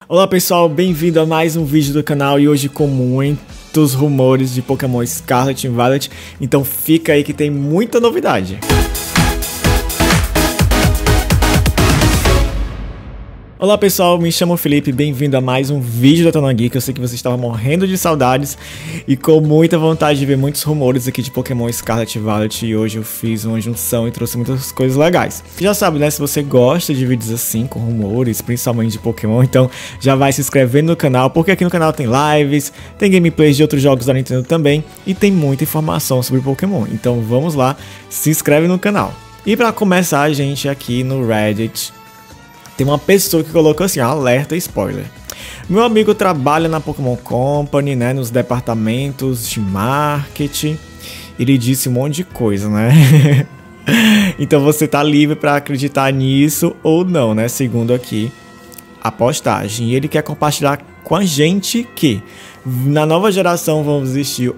Olá pessoal, bem-vindo a mais um vídeo do canal e hoje com muitos rumores de Pokémon Scarlet e Violet, então fica aí que tem muita novidade. Olá pessoal, me chamo Felipe, bem-vindo a mais um vídeo da Tona Geek. Eu sei que vocês estavam morrendo de saudades e com muita vontade de ver muitos rumores aqui de Pokémon Scarlet e Violet, e hoje eu fiz uma junção e trouxe muitas coisas legais. Já sabe, né, se você gosta de vídeos assim, com rumores, principalmente de Pokémon, então já vai se inscrevendo no canal, porque aqui no canal tem lives, tem gameplays de outros jogos da Nintendo também e tem muita informação sobre Pokémon, então vamos lá, se inscreve no canal. E para começar, a gente aqui no Reddit, tem uma pessoa que colocou assim, alerta spoiler. Meu amigo trabalha na Pokémon Company, né, nos departamentos de marketing. Ele disse um monte de coisa, né? Então você tá livre para acreditar nisso ou não, né? Segundo aqui a postagem. E ele quer compartilhar com a gente que na nova geração vão existir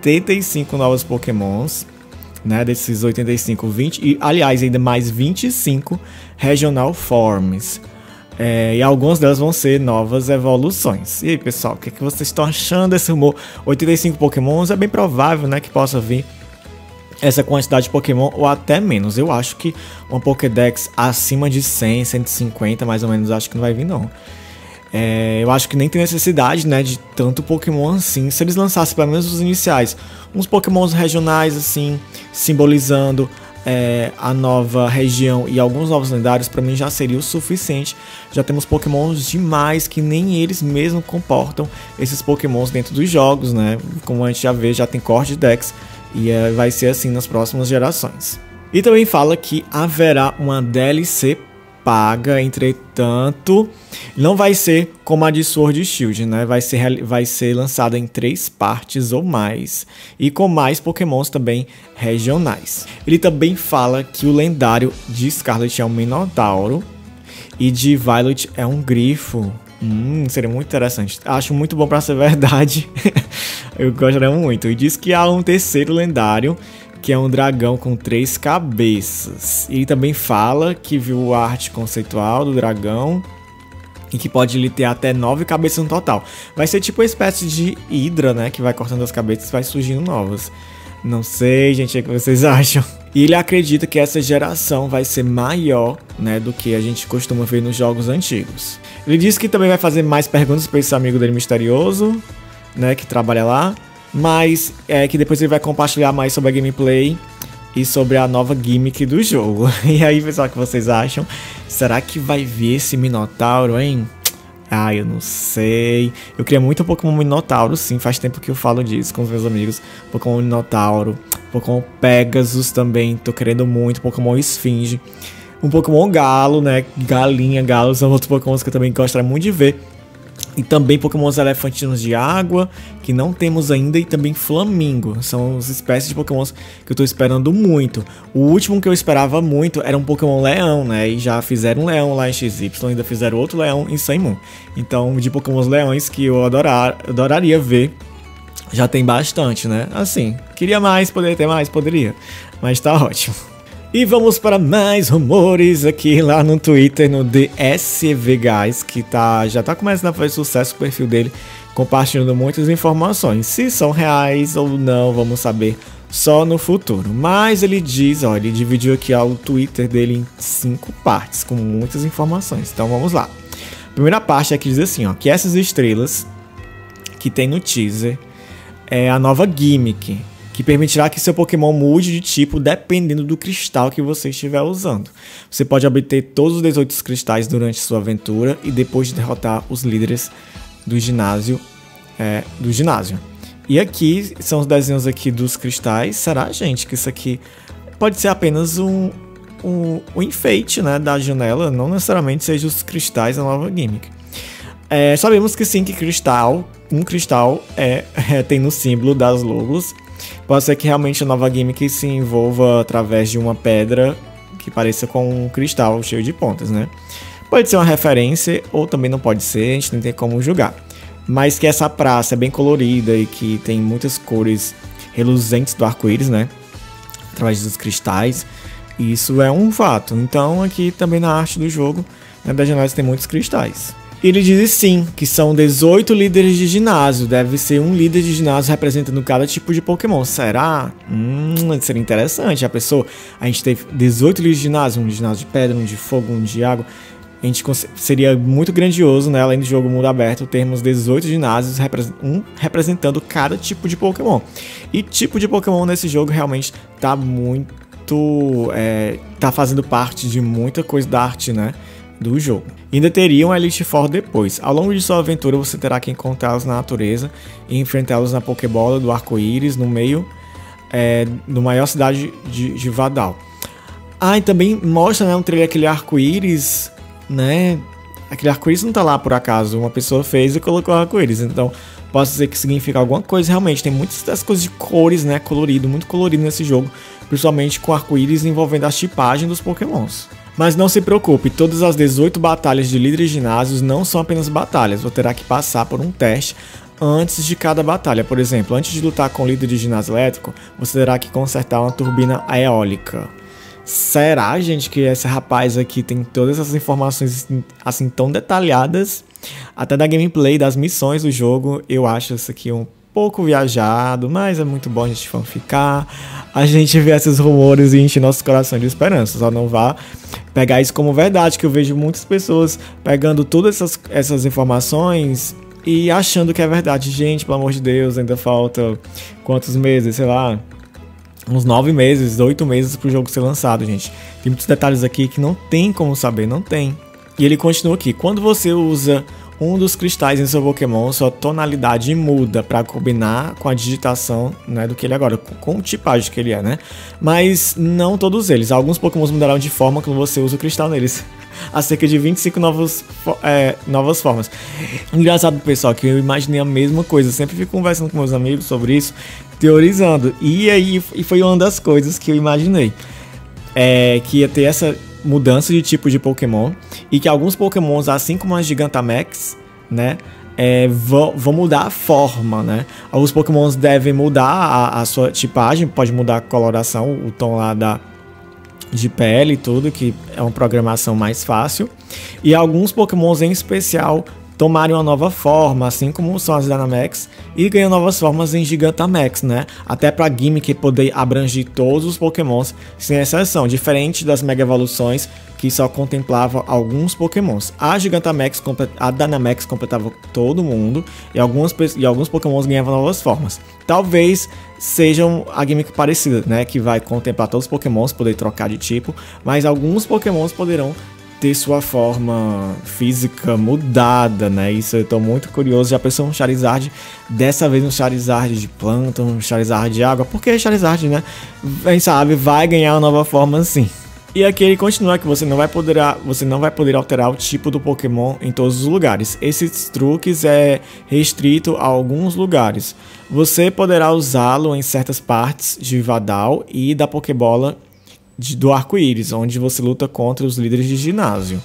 85 novos Pokémons, né, desses 85, 20 e aliás ainda mais 25 Regional Forms, e algumas delas vão ser novas evoluções. E aí pessoal, o que vocês estão achando desse rumor? 85 Pokémons é bem provável, né, que possa vir essa quantidade de Pokémon ou até menos. Eu acho que uma Pokédex acima de 100, 150 mais ou menos, acho que não vai vir não. Eu acho que nem tem necessidade, né, de tanto Pokémon assim. Se eles lançassem pelo menos os iniciais, uns Pokémons regionais assim, simbolizando a nova região e alguns novos lendários, pra mim já seria o suficiente. Já temos Pokémons demais que nem eles mesmos comportam esses Pokémons dentro dos jogos, né? Como a gente já vê, já tem core de Dex e vai ser assim nas próximas gerações. E também fala que haverá uma DLC paga, entretanto, não vai ser como a de Sword e Shield, né? Vai ser lançada em 3 partes ou mais, e com mais Pokémons também regionais. Ele também fala que o lendário de Scarlet é um Minotauro e de Violet é um Grifo. Seria muito interessante. Acho muito bom pra ser verdade. Eu gostaria muito. E diz que há um terceiro lendário, que é um dragão com 3 cabeças. E ele também fala que viu a arte conceitual do dragão e que pode ele ter até 9 cabeças no total. Vai ser tipo uma espécie de hidra, né, que vai cortando as cabeças e vai surgindo novas. Não sei, gente, o que vocês acham? E ele acredita que essa geração vai ser maior, né, do que a gente costuma ver nos jogos antigos. Ele diz que também vai fazer mais perguntas para esse amigo dele misterioso, né, que trabalha lá. Mas que depois ele vai compartilhar mais sobre a gameplay e sobre a nova gimmick do jogo. E aí, pessoal, o que vocês acham? Será que vai vir esse Minotauro, hein? Eu não sei. Eu queria muito um Pokémon Minotauro, sim. Faz tempo que eu falo disso com os meus amigos. Pokémon Minotauro, Pokémon Pegasus também. Tô querendo muito. Pokémon Esfinge. Um Pokémon Galo, né? Galinha, Galo são outros Pokémons que eu também gostaria muito de ver. E também Pokémons elefantinos de água, que não temos ainda, e também Flamingo. São as espécies de Pokémons que eu tô esperando muito. O último que eu esperava muito era um Pokémon Leão, né? E já fizeram um Leão lá em XY, ainda fizeram outro Leão em Sun Moon. Então, de Pokémons Leões que eu adoraria ver, já tem bastante, né? Assim, queria mais, poderia ter mais, poderia. Mas tá ótimo. E vamos para mais rumores aqui lá no Twitter, no DSV Guys, que já tá começando a fazer sucesso o perfil dele, compartilhando muitas informações. Se são reais ou não, vamos saber só no futuro. Mas ele diz, ó, ele dividiu aqui o Twitter dele em 5 partes, com muitas informações. Então vamos lá. A primeira parte é que diz assim, ó, que essas estrelas que tem no teaser é a nova gimmick, que permitirá que seu Pokémon mude de tipo dependendo do cristal que você estiver usando. Você pode obter todos os 18 cristais durante sua aventura e depois de derrotar os líderes do ginásio. E aqui são os desenhos aqui dos cristais. Será, gente, que isso aqui pode ser apenas um enfeite, né, da janela? Não necessariamente seja os cristais da nova gimmick. Sabemos que sim, que um cristal tem no símbolo das logos. Pode ser que realmente a nova gimmick se envolva através de uma pedra que pareça com um cristal cheio de pontas, né? Pode ser uma referência ou também não pode ser, a gente não tem como julgar. Mas que essa praça é bem colorida e que tem muitas cores reluzentes do arco-íris, né? Através dos cristais. Isso é um fato. Então aqui também na arte do jogo, né, das janelas tem muitos cristais. Ele diz sim, que são 18 líderes de ginásio. Deve ser um líder de ginásio representando cada tipo de Pokémon. Será? Seria interessante. A gente teve 18 líderes de ginásio. Um de ginásio de pedra, um de fogo, um de água. Seria muito grandioso, né? Além do jogo mundo aberto, termos 18 ginásios representando cada tipo de Pokémon. E tipo de Pokémon nesse jogo realmente tá muito... tá fazendo parte de muita coisa da arte, né? Do jogo. Ainda teria um Elite Four depois. Ao longo de sua aventura você terá que encontrá-los na natureza e enfrentá-los na Pokébola do Arco-Íris no meio da maior cidade de Vadal. E também mostra, né, um trailer, aquele arco-íris, né? Aquele arco-íris não tá lá por acaso, uma pessoa fez e colocou arco-íris, então posso dizer que significa alguma coisa. Realmente tem muitas das coisas de cores, né, muito colorido nesse jogo, principalmente com arco-íris envolvendo a tipagem dos Pokémons. Mas não se preocupe, todas as 18 batalhas de líderes de ginásios não são apenas batalhas, você terá que passar por um teste antes de cada batalha. Por exemplo, antes de lutar com o líder de ginásio elétrico, você terá que consertar uma turbina eólica. Será, gente, que esse rapaz aqui tem todas essas informações assim tão detalhadas? Até da gameplay, das missões do jogo, eu acho isso aqui um pouco viajado, mas é muito bom a gente fanficar, a gente vê esses rumores e enche nosso coração de esperança. Só não vá pegar isso como verdade, que eu vejo muitas pessoas pegando todas essas informações e achando que é verdade. Gente, pelo amor de Deus, ainda falta quantos meses, sei lá, uns 9 meses, 8 meses pro jogo ser lançado, gente. Tem muitos detalhes aqui que não tem como saber, não tem. E ele continua aqui: quando você usa um dos cristais em seu Pokémon, sua tonalidade muda para combinar com a digitação, né, do que ele é agora, com o tipagem que ele é, né? Mas não todos eles. Alguns Pokémons mudarão de forma quando você usa o cristal neles. Há cerca de 25 novas formas. Engraçado, pessoal, que eu imaginei a mesma coisa. Eu sempre fico conversando com meus amigos sobre isso, teorizando. E foi uma das coisas que eu imaginei. Que ia ter essa mudança de tipo de Pokémon, e que alguns Pokémons, assim como as Gigantamax, né, vão mudar a forma, né? Alguns Pokémons devem mudar a sua tipagem, pode mudar a coloração, o tom lá de pele e tudo, que é uma programação mais fácil. E alguns Pokémons em especial tomarem uma nova forma, assim como são as Dynamax, e ganham novas formas em Gigantamax, né? Até para a gimmick poder abranger todos os Pokémons, sem exceção, diferente das Mega Evoluções, que só contemplava alguns Pokémons. A Dynamax completava todo mundo, e alguns Pokémons ganhavam novas formas. Talvez sejam a gimmick parecida, né? Que vai contemplar todos os Pokémons, poder trocar de tipo, mas alguns Pokémons poderão ter sua forma física mudada, né? Isso eu tô muito curioso. Já pensou um Charizard, dessa vez um Charizard de planta, um Charizard de água, porque Charizard, né? Quem sabe vai ganhar uma nova forma assim. E aqui ele continua que você não vai poder alterar o tipo do Pokémon em todos os lugares. Esses truques é restrito a alguns lugares. Você poderá usá-lo em certas partes de Vadal e da Pokébola do Arco-Íris, onde você luta contra os líderes de ginásio.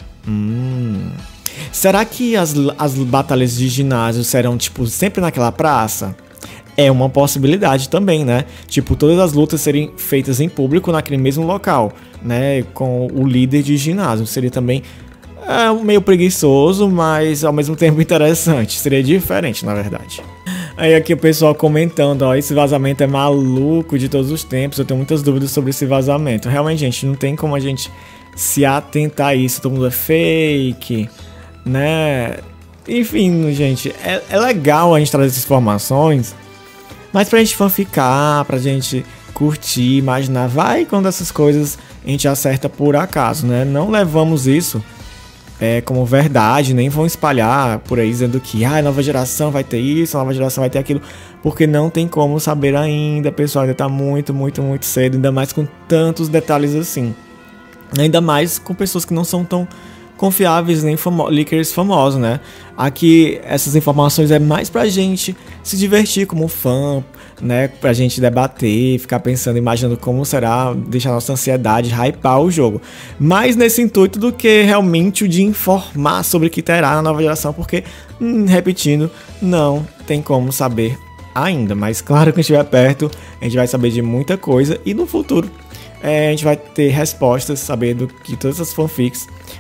Será que as batalhas de ginásio serão, tipo, sempre naquela praça? É uma possibilidade também, né? Tipo, todas as lutas serem feitas em público naquele mesmo local, né? Com o líder de ginásio. Seria também meio preguiçoso, mas ao mesmo tempo interessante. Seria diferente, na verdade. Aí aqui o pessoal comentando, ó, esse vazamento é maluco de todos os tempos. Eu tenho muitas dúvidas sobre esse vazamento. Realmente, gente, não tem como a gente se atentar a isso. Todo mundo é fake, né? Enfim, gente, é legal a gente trazer essas informações, mas pra gente fanficar, pra gente curtir, imaginar, vai quando essas coisas a gente acerta por acaso, né? Não levamos isso como verdade, nem vão espalhar por aí dizendo que a nova geração vai ter isso, a nova geração vai ter aquilo, porque não tem como saber ainda, pessoal, ainda tá muito cedo, ainda mais com tantos detalhes assim, ainda mais com pessoas que não são tão confiáveis, nem leakers famosos, né? Aqui essas informações é mais pra gente se divertir como fã, né? Pra gente debater, ficar pensando, imaginando como será, deixar nossa ansiedade, hypar o jogo. Mais nesse intuito do que realmente o de informar sobre o que terá na nova geração, porque, repetindo, não tem como saber ainda. Mas claro que quando estiver perto, a gente vai saber de muita coisa e no futuro a gente vai ter respostas, sabendo que todas essas fanfics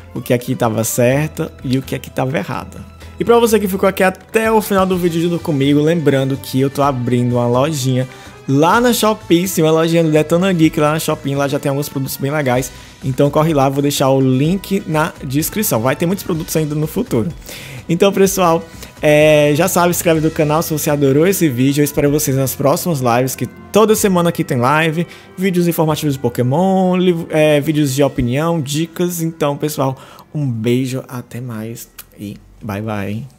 o que aqui estava certo e o que aqui estava errado. E para você que ficou aqui até o final do vídeo junto comigo, lembrando que eu tô abrindo uma lojinha lá na Shopee, sim, uma lojinha do Detona Geek lá na Shopee, lá já tem alguns produtos bem legais, então corre lá, vou deixar o link na descrição, vai ter muitos produtos ainda no futuro. Então pessoal, já sabe, se inscreve no canal se você adorou esse vídeo, eu espero vocês nas próximas lives, que toda semana aqui tem live, vídeos informativos de Pokémon, vídeos de opinião, dicas, então pessoal, um beijo, até mais e bye bye.